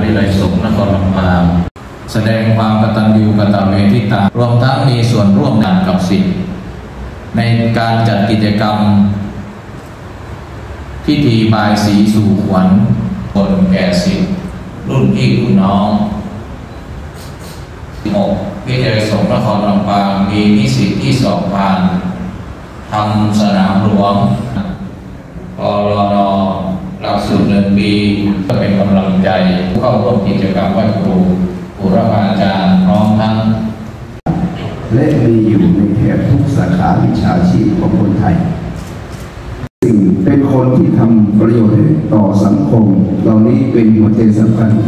วิทยาลัยสงฆ์นครลำปางแสดงความกตัญญูกตเวทิตารวมทั้งมีส่วนร่วมงานกับศิษย์ในการจัดกิจกรรมพิธีบายสีสู่ขวัญคนแก่ศิษย์รุ่นพี่รุ่นน้องวิทยาลัยสงฆ์นครลำปางมีนิสิตที่สอบผ่านทำสนามหลวงปรนหลักสูตร1 ปีก็เป็นกำลังใจเข้าร่วมกิจกรรมไหว้ครูบุรพาจารย์พร้อมทั้งและมีอยู่ในแถบทุกสาขาวิชาชีพของคนไทยสิ่งเป็นคนที่ทำประโยชน์ต่อสังคมเหล่านี้เป็นหัวใจสำคัญ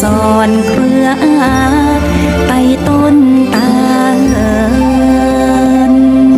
สอนเครืออาไต่ต้นตาล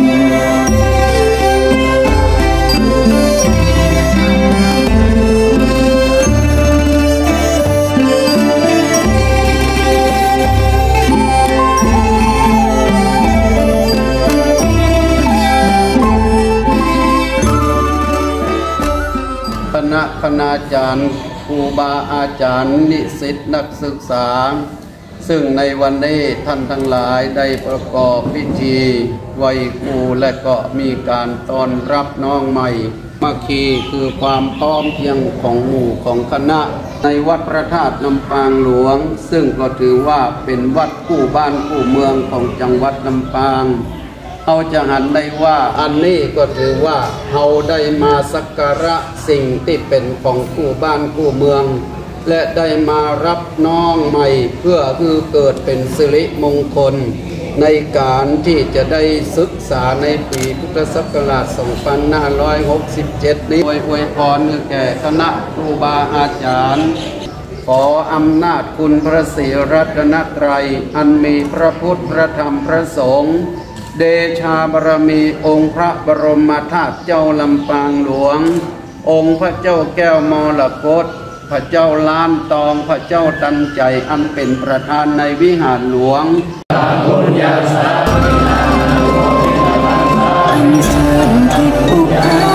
คณาจารย์ครูบาอาจารย์นิสิตนักศึกษาซึ่งในวันนี้ท่านทั้งหลายได้ประกอบพิธีไหว้ครูและก็มีการต้อนรับน้องใหม่มัคคีคือความพร้อมเพรียงของหมู่ของคณะในวัดพระธาตุลำปางหลวงซึ่งก็ถือว่าเป็นวัดคู่บ้านคู่เมืองของจังหวัดลำปางเราจะหันได้ว่าอันนี้ก็ถือว่าเราได้มาสักการะสิ่งที่เป็นของคู่บ้านคู่เมืองและได้มารับน้องใหม่เพื่อคือเกิดเป็นสิริมงคลในการที่จะได้ศึกษาในปีพุทธศักราช 2567 นี้อวยพรแก่คณะครูบาอาจารย์ขออำนาจคุณพระศรีรัตนตรัยอันมีพระพุทธพระธรรมพระสงฆ์เดชาบารมีองค์พระบรมธาตุเจ้าลำปางหลวงองค์พระเจ้าแก้วมรกตพระเจ้าล้านตองพระเจ้าตันใจอันเป็นประธานในวิหารหลวงอันเชิญทิพย์อุป